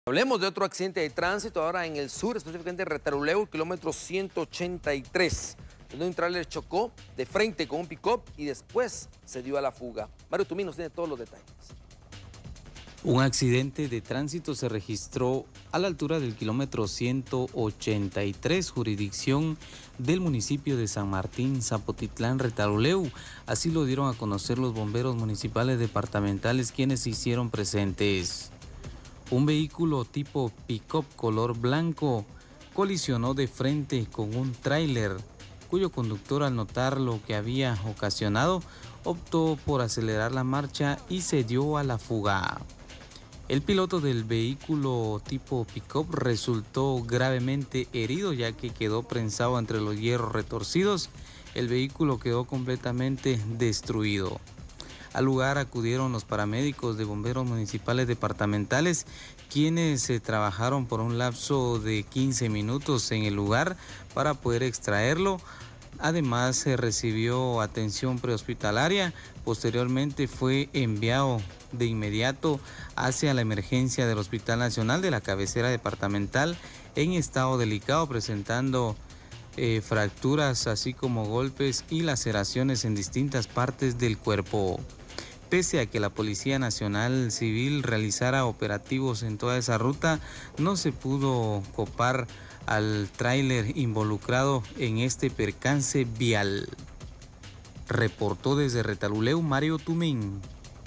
Hablemos de otro accidente de tránsito ahora en el sur, específicamente en Retaluleu, kilómetro 183, donde un tráiler chocó de frente con un pick-up y después se dio a la fuga. Mario Tumín nos tiene todos los detalles. Un accidente de tránsito se registró a la altura del kilómetro 183, jurisdicción del municipio de San Martín, Zapotitlán, Retaluleu. Así lo dieron a conocer los bomberos municipales departamentales, quienes se hicieron presentes. Un vehículo tipo pick-up color blanco colisionó de frente con un tráiler, cuyo conductor, al notar lo que había ocasionado, optó por acelerar la marcha y se dio a la fuga. El piloto del vehículo tipo pick-up resultó gravemente herido, ya que quedó prensado entre los hierros retorcidos. El vehículo quedó completamente destruido. Al lugar acudieron los paramédicos de bomberos municipales departamentales, quienes trabajaron por un lapso de 15 minutos en el lugar para poder extraerlo. Además, se recibió atención prehospitalaria. Posteriormente fue enviado de inmediato hacia la emergencia del Hospital Nacional de la cabecera departamental en estado delicado, presentando fracturas, así como golpes y laceraciones en distintas partes del cuerpo. Pese a que la Policía Nacional Civil realizara operativos en toda esa ruta, no se pudo copar al tráiler involucrado en este percance vial. Reportó desde Retaluleu Mario Tumín.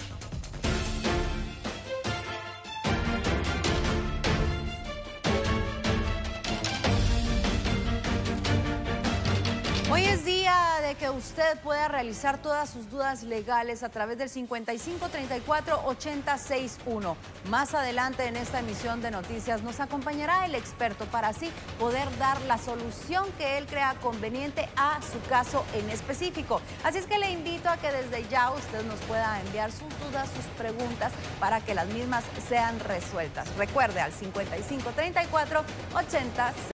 Hoy es día de que usted pueda realizar todas sus dudas legales a través del 5534-8061. Más adelante en esta emisión de noticias nos acompañará el experto para así poder dar la solución que él crea conveniente a su caso en específico. Así es que le invito a que desde ya usted nos pueda enviar sus dudas, sus preguntas para que las mismas sean resueltas. Recuerde al 5534-8061.